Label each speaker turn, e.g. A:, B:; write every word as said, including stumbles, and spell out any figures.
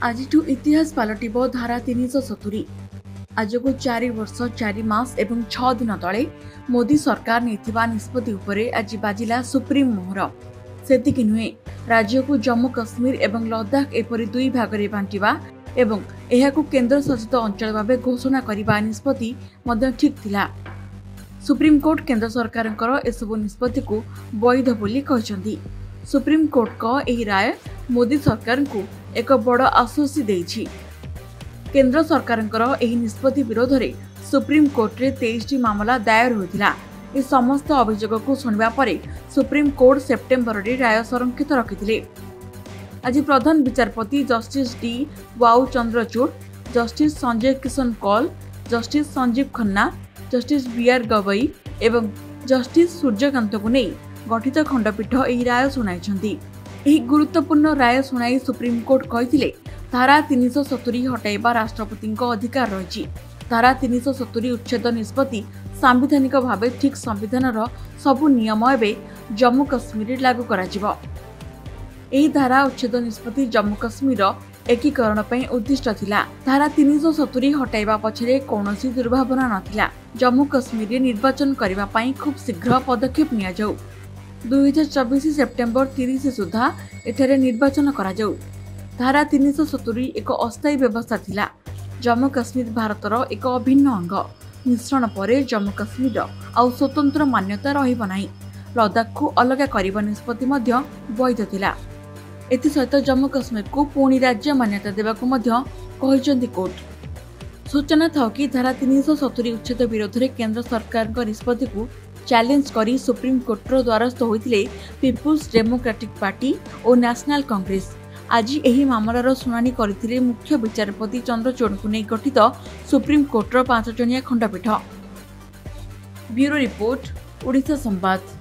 A: आज इतिहास पलटिब धारा तीन सौ सतुरी। आज को चार वर्ष चार मास एवं छह दिन तले मोदी सरकार नेथिबा निष्पत्ति उपरे आज बाजिला सुप्रीम मोहर। सेतिक नुहे राज्य को जम्मू कश्मीर एवं लद्दाख एपरी दुई भागरे बांटिबा एवं एहाकु केंद्र शासित अंचल भावे घोषणा करबा निष्पत्ति मध्य ठीक थिला। सुप्रीम कोर्ट केंद्र सरकारଙ୍କର एसबु निष्पत्ति को वैध बोली कहछन्ती। सुप्रीम कोर्ट का एही राय मोदी सरकार को एक बड़ आश्वासी देछि। केंद्र सरकारଙ୍କର एही निष्पत्ति विरोध रे सुप्रीम कोर्ट रे तेईस टी मामला दायर होइतिला। ए समस्त अभियोग को सुनिबा परे सुप्रीम कोर्ट सेप्टेम्बर रे राय संरक्षित रखिथिले। आज प्रधान विचारपति justice D Y Chandrachud, justice Sanjay Kishan Kaul, justice Sanjiv Khanna, justice B R Gavai एवं जस्टिस सूर्यकांत को नहीं गठित खंडपीठ एही राय सुनाइछन्ती। एही गुरुत्वपूर्ण राय सुनाई सुप्रीम कोर्ट कहिथिले धारा तीन सौ सतुरी हटाइबा राष्ट्रपति अधिकार रही। धारा तीन सौ सतुरी उच्छेद निष्पत्ति सांविधानिक भावे ठीक संविधानर सबु नियम एवं जम्मू कश्मीर लागू कराजिबो। एही धारा उच्छेद निष्पत्ति जम्मू कश्मीर एकीकरण पई उद्दिष्ट थिला। धारा तीन सौ सतुरी हटाइबा पछरे कौनसी दुर्भावना नथिला। जम्मू कश्मीर निर्वाचन करबा पई खूब शीघ्र पदक्षेप निया जाऊ। दुई हजार चौबीस सेप्टेम्बर तीस सुधा एठारे निर्वाचन करा जाऊ। धारा तीन सौ सतुरी एक अस्थायी व्यवस्था थिला। जम्मू कश्मीर भारतर एक अभिन्न अंग। मिश्रण परे जम्मू कश्मीर आउ स्वतंत्र मान्यता रहिब नाही। लद्दाख को अलग करबा निष्पत्ति मध्य वैध थिला। एथि सहित जम्मू कश्मीर को पुणी राज्य मान्यता देबाकू मध्य कहिसंती कोर्ट। सूचना था कि धारा तीन सौ सतुरी उच्छेद विरोध में केंद्र सरकार निष्पत्ति को चैलेंज करी सुप्रीम कोर्ट द्वारस्थ होइतिले पीपुल्स डेमोक्रेटिक पार्टी और नेशनल कांग्रेस। आज एही मामलार शुणाणी करथिले मुख्य विचारपति चंद्रचूड़ को नहीं गठित सुप्रीम कोर्टर पांच जणिया खंडपीठ। ब्यूरो रिपोर्ट, ओडिशा संवाद।